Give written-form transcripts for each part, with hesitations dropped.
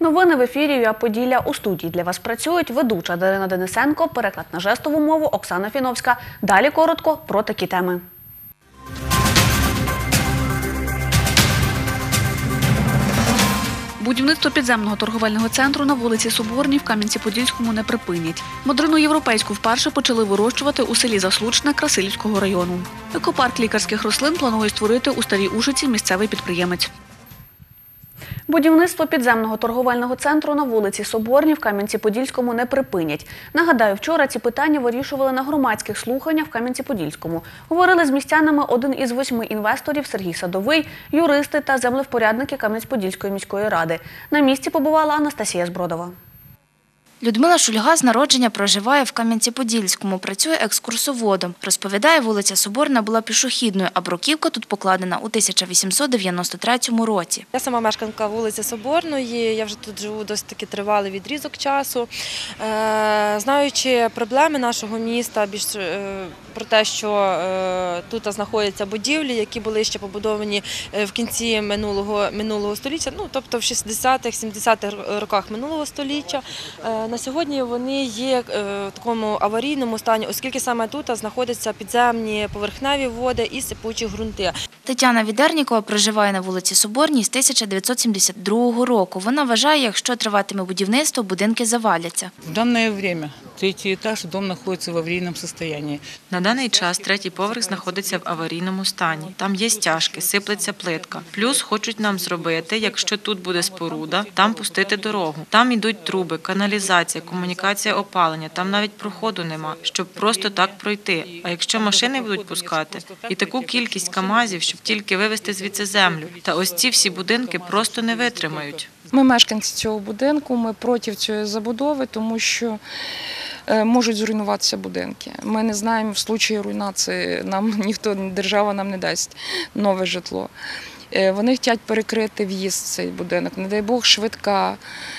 Новини в ефірі ЮА Поділля. У студії для вас працюють ведуча Дарина Денисенко, переклад на жестову мову Оксана Фіновська. Далі коротко про такі теми. Будівництво підземного торговельного центру на вулиці Соборній в Кам'янці-Подільському не припинять. Модрину європейську вперше почали вирощувати у селі Заслучне Красилівського району. Екопарк лікарських рослин планує створити у Старій Ужиці місцевий підприємець. Будівництво підземного торговельного центру на вулиці Соборній в Кам'янці-Подільському не припинять. Нагадаю, вчора ці питання вирішували на громадських слуханнях в Кам'янці-Подільському. Говорили з містянами один із 8 інвесторів Сергій Садовий, юристи та землевпорядники Кам'янець-Подільської міської ради. На місці побувала Анастасія Збродова. Людмила Шульга з народження проживає в Кам'янці-Подільському, працює екскурсоводом. Розповідає, вулиця Соборна була пішохідною, а бруківка тут покладена у 1893 році. Я сама мешканка вулиці Соборної, я вже тут живу досить таки тривалий відрізок часу. Знаючи проблеми нашого міста, більш про те, що тут знаходяться будівлі, які були ще побудовані в кінці минулого століття, тобто в 60-х, 70-х роках минулого століття. На сьогодні вони є в такому аварійному стані, оскільки саме тут знаходяться підземні поверхневі води і сипучі ґрунти. Тетяна Відернікова проживає на вулиці Соборній з 1972 року. Вона вважає, якщо триватиме будівництво, будинки заваляться. В дане час третій етаж, дом знаходиться в аварійному стані. На даний час третій поверх знаходиться в аварійному стані. Там є стяжки, сиплеться плитка. Плюс хочуть нам зробити, якщо тут буде споруда, там пустити дорогу. Там йдуть труби, каналізація, комунікація, опалення. Там навіть проходу нема, щоб просто так пройти. А якщо машини будуть пускати, і таку кількість КАМАЗів, щоб тільки вивезти звідси землю. Та ось ці всі будинки просто не витримають. Ми мешканці цього будинку, ми проти цієї забудови, тому що можуть зруйнуватися будинки. Ми не знаємо, в випадку руйнації держава нам не дасть нове житло. Вони хочуть перекрити в'їзд в цей будинок. Не дай Бог, швидка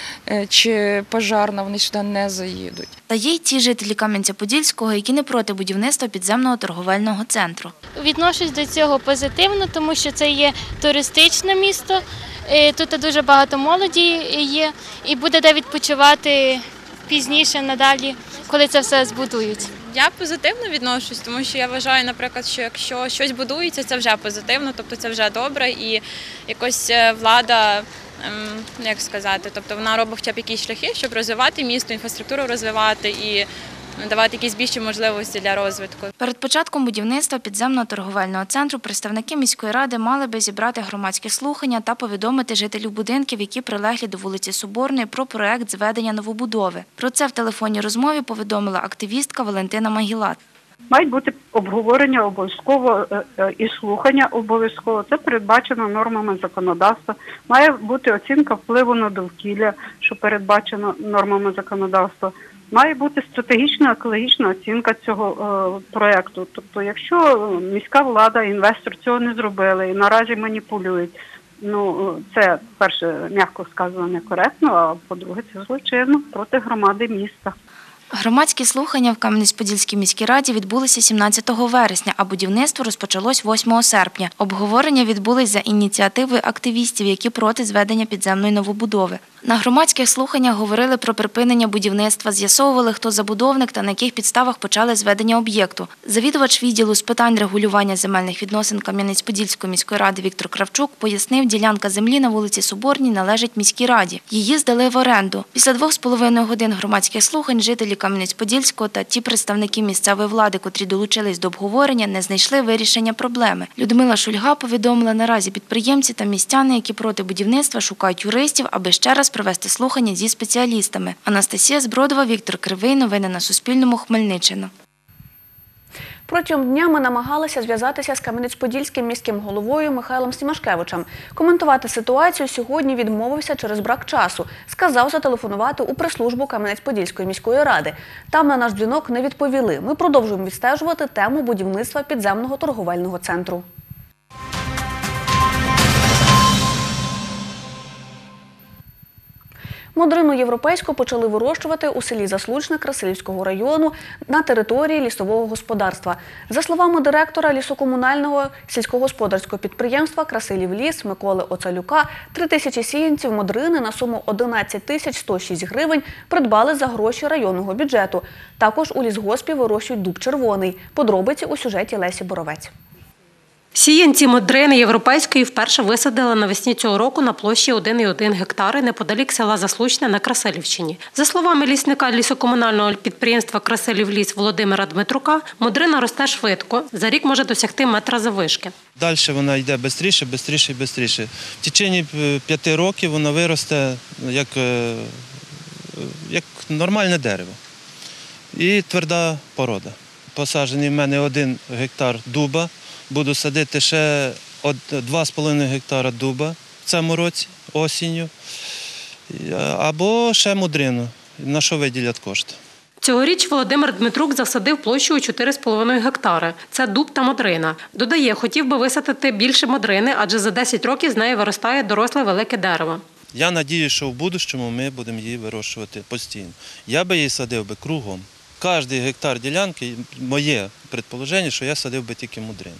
чи пожарна, вони сюди не заїдуть. Та є й ті жителі Кам'янця-Подільського, які не проти будівництва підземного торговельного центру. Відношусь до цього позитивно, тому що це є туристичне місто, тут дуже багато молоді є і буде де відпочивати пізніше, надалі, коли це все збудують. Я позитивно відношусь, тому що я вважаю, наприклад, що якщо щось будується, це вже позитивно, тобто це вже добре і якось влада, як сказати, тобто вона робить хоча б якісь шляхи, щоб розвивати місто, інфраструктуру розвивати і давати якісь більші можливості для розвитку. Перед початком будівництва підземного торговельного центру представники міської ради мали би зібрати громадські слухання та повідомити жителів будинків, які прилеглі до вулиці Соборної, про проект зведення новобудови. Про це в телефонній розмові повідомила активістка Валентина Магілат. Мають бути обговорення обов'язково і слухання обов'язково. Це передбачено нормами законодавства. Має бути оцінка впливу на довкілля, що передбачено нормами законодавства. Має бути стратегічна екологічна оцінка цього проєкту. Тобто, якщо міська влада, інвестор цього не зробили і наразі маніпулюють, це, перше, м'яко сказано, некоректно, а по-друге, це злочинно проти громади міста. Громадські слухання в Кам'янець-Подільській міській раді відбулися 17 вересня, а будівництво розпочалось 8 серпня. Обговорення відбулись за ініціативою активістів, які проти зведення підземної новобудови. На громадських слуханнях говорили про припинення будівництва, з'ясовували, хто забудовник та на яких підставах почали зведення об'єкту. Завідувач відділу з питань регулювання земельних відносин Кам'янець-Подільської міської ради Віктор Кравчук пояснив, ділянка землі на вулиці Соборній належить міській раді. Її здали в оренду. Після 2,5 годин громадських слухань жителі Кам'янець-Подільського та ті представники місцевої влади, котрі долучились до обговорення, не знайшли вирішення проблеми. Людмила Шульга повідомила, наразі підприємці та містяни, які проти будівництва, шукають юристів, аби ще раз провести слухання зі спеціалістами. Анастасія Збродова, Віктор Кривий. Новини на Суспільному. Хмельниччина. Протягом дня ми намагалися зв'язатися з Кам'янець-Подільським міським головою Михайлом Стімашкевичем. Коментувати ситуацію сьогодні відмовився через брак часу. Сказав зателефонувати у прес-службу Кам'янець-Подільської міської ради. Там на наш дзвінок не відповіли. Ми продовжуємо відстежувати тему будівництва підземного торговельного центру. Модрину європейську почали вирощувати у селі Заслучне Красилівського району на території лісового господарства. За словами директора лісокомунального сільськогосподарського підприємства «Красилівліс» Миколи Оцалюка, 3000 сіянців модрини на суму 11 106 гривень придбали за гроші районного бюджету. Також у лісгоспі вирощують дуб червоний. Подробиці у сюжеті Лесі Боровець. Сіянці модрини європейської вперше висадили навесні цього року на площі 1,1 гектари неподалік села Заслучне на Красилівщині. За словами лісника лісокомунального підприємства «Красилівліс» Володимира Дмитрука, модрина росте швидко, за рік може досягти метра заввишки. Далі вона йде швидше. В течение 5 років вона виросте як нормальне дерево і тверда порода. Посаджений в мене 1 гектар дуба. Буду садити ще 2,5 гектара дуба в цьому році, осінню, або ще модрину, на що виділять кошти. Цьогоріч Володимир Дмитрук засадив площу у 4,5 гектари. Це дуб та модрина. Додає, хотів би висадити більше модрини, адже за 10 років з неї виростає доросле велике дерево. Я сподіваюся, що в майбутньому ми будемо її вирощувати постійно. Я би її садив би кругом. Кожний гектар ділянки, моє предположення, що я садив би тільки модрину.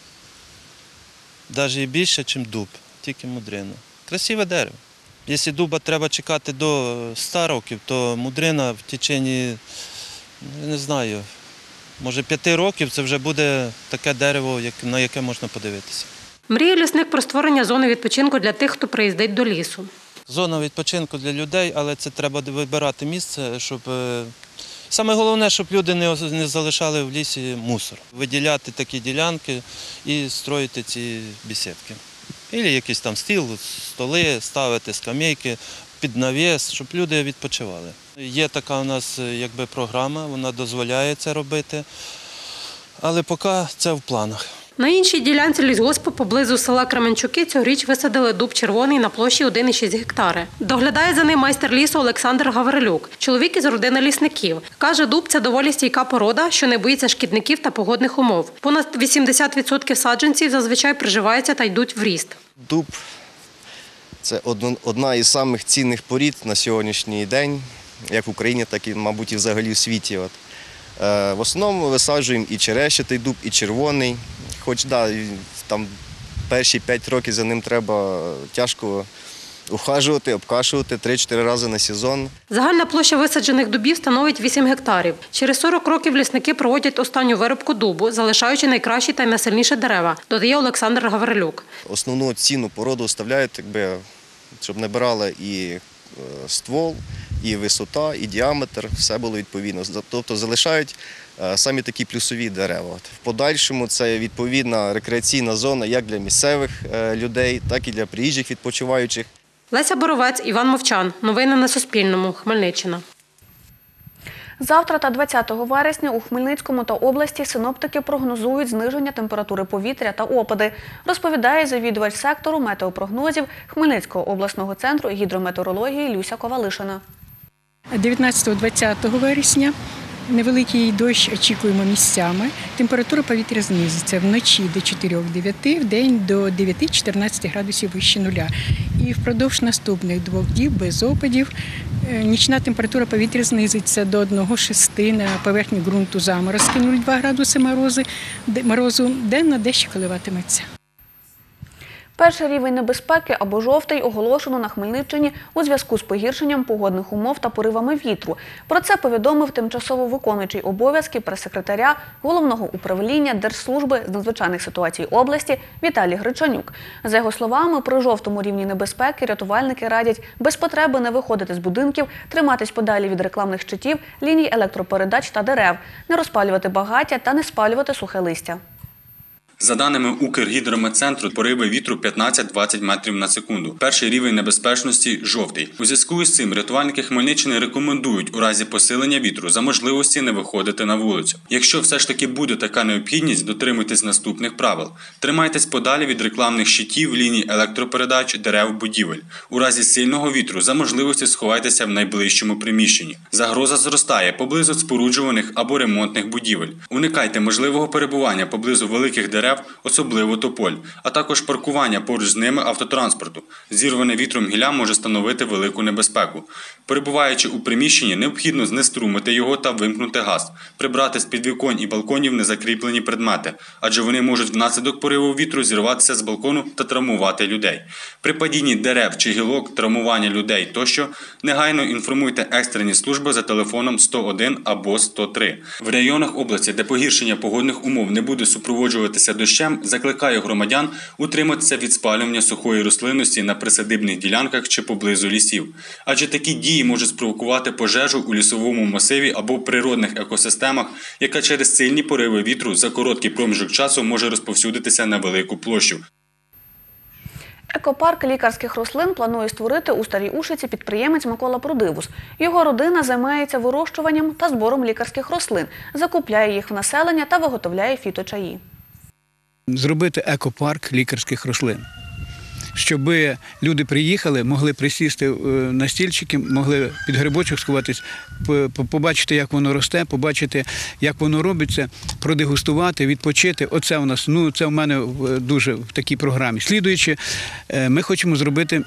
Навіть і більше, ніж дуб, тільки модрину. Красиве дерево. Якщо дуба треба чекати до 100 років, то модрина в течение, не знаю, може 5 років це вже буде таке дерево, на яке можна подивитися. Мріє лісник про створення зони відпочинку для тих, хто приїздить до лісу. Зона відпочинку для людей, але це треба вибирати місце, щоб... Саме головне, щоб люди не залишали в лісі мусор. Виділяти такі ділянки і строїти ці бесідки. Або якийсь там стіл, столи, ставити скамейки під навіс, щоб люди відпочивали. Є така у нас програма, вона дозволяє це робити, але поки це в планах. На іншій ділянці лісгоспу поблизу села Кременчуки цьогоріч висадили дуб червоний на площі 1,6 гектари. Доглядає за ним майстер лісу Олександр Гаврилюк. Чоловік із родини лісників. Каже, дуб – це доволі стійка порода, що не боїться шкідників та погодних умов. Понад 80% саджанців зазвичай приживаються та йдуть в ріст. Дуб – це одна із самих цінних порід на сьогоднішній день, як в Україні, так і, мабуть, і взагалі в світі. В основному висаджуємо і черещатий дуб, і червоний. Хоч там перші 5 років за ним треба тяжко ухажувати, обкашувати 3-4 рази на сезон. Загальна площа висаджених дубів становить 8 гектарів. Через 40 років лісники проводять останню вирубку дубу, залишаючи найкращі та найсильніші дерева, додає Олександр Гаврилюк. Основну цінну породу оставляють, щоб набирала і ствол, і висота, і діаметр, все було відповідно. Тобто залишають самі такі плюсові дерева. В подальшому це відповідна рекреаційна зона як для місцевих людей, так і для приїжджих відпочиваючих. Леся Боровець, Іван Мовчан. Новини на Суспільному. Хмельниччина. Завтра та 20 вересня у Хмельницькому та області синоптики прогнозують зниження температури повітря та опади, розповідає завідувач сектору метеопрогнозів Хмельницького обласного центру гідрометеорології Люся Ковалишина. 19-20 вересня невеликий дощ очікуємо місцями. Температура повітря знизиться вночі до 4-9, вдень до 9-14 градусів вище нуля. І впродовж наступних 2 діб без опадів нічна температура повітря знизиться до 1,6 на поверхні ґрунту заморозки 0,2 градуси морозу, денна дещо коливатиметься. Перший рівень небезпеки або жовтий оголошено на Хмельниччині у зв'язку з погіршенням погодних умов та поривами вітру. Про це повідомив тимчасово виконуючий обов'язки прес-секретаря Головного управління Держслужби з надзвичайних ситуацій області Віталій Гричанюк. За його словами, при жовтому рівні небезпеки рятувальники радять без потреби не виходити з будинків, триматись подалі від рекламних щитів, ліній електропередач та дерев, не розпалювати багаття та не спалювати сухе листя. За даними Укргідрометцентру, пориви вітру 15-20 метрів на секунду. Перший рівень небезпечності – жовтий. У зв'язку з цим рятувальники Хмельниччини рекомендують у разі посилення вітру за можливості не виходити на вулицю. Якщо все ж таки буде така необхідність, дотримуйтесь наступних правил. Тримайтесь подалі від рекламних щитів, ліній електропередач, дерев, будівель. У разі сильного вітру за можливості сховайтеся в найближчому приміщенні. Загроза зростає поблизу споруджуваних або ремонтних будівель. Уникайте можливого перебування поблизу великих дерев дерев, особливо тополь, а також паркування поруч з ними автотранспорту. Зірване вітром гілля може становити велику небезпеку. Перебуваючи у приміщенні, необхідно знеструмити його та вимкнути газ, прибрати з підвіконь і балконів незакріплені предмети, адже вони можуть внаслідок пориву вітру зірватися з балкону та травмувати людей. При падінні дерев чи гілок, травмування людей тощо, негайно інформуйте екстрені служби за телефоном 101 або 103. В районах області, де погіршення погодних умов не буде супроводжуватися дощем, закликає громадян утриматися від спалювання сухої рослинності на присадибних ділянках чи поблизу лісів. Адже такі дії можуть спровокувати пожежу у лісовому масиві або природних екосистемах, яка через сильні пориви вітру за короткий проміжок часу може розповсюдитися на велику площу. Екопарк лікарських рослин планує створити у Старій Ушиці підприємець Микола Прудивус. Його родина займається вирощуванням та збором лікарських рослин, закупляє їх в населення та виготовляє фіточаї. Зробити екопарк лікарських рослин, щоб люди приїхали, могли присісти на стільчики, могли під грибочок сховатись, побачити, як воно росте, побачити, як воно робиться, продегустувати, відпочити. Оце у нас, це в мене дуже в такій програмі. Слідуючи, ми хочемо зробити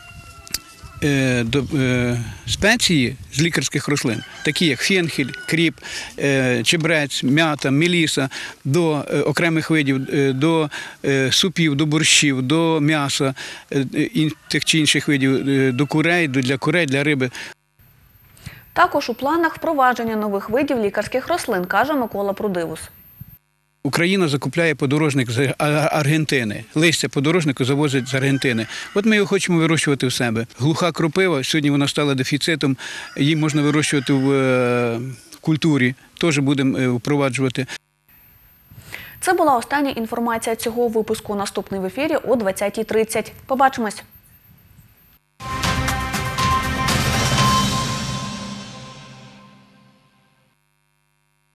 спеції з лікарських рослин, такі як фенхель, кріп, чебрець, м'ята, меліса, до окремих видів, до супів, до борщів, до м'яса, тих чи інших видів, до курей, для курей, для риби. Також у планах впровадження нових видів лікарських рослин, каже Микола Прудивус. Україна закупляє подорожник з Аргентини. Листя подорожнику завозять з Аргентини. От ми його хочемо вирощувати в себе. Глуха кропива, сьогодні вона стала дефіцитом, її можна вирощувати в культурі, теж будемо впроваджувати. Це була остання інформація цього випуску. Наступний в ефірі о 20:30. Побачимось!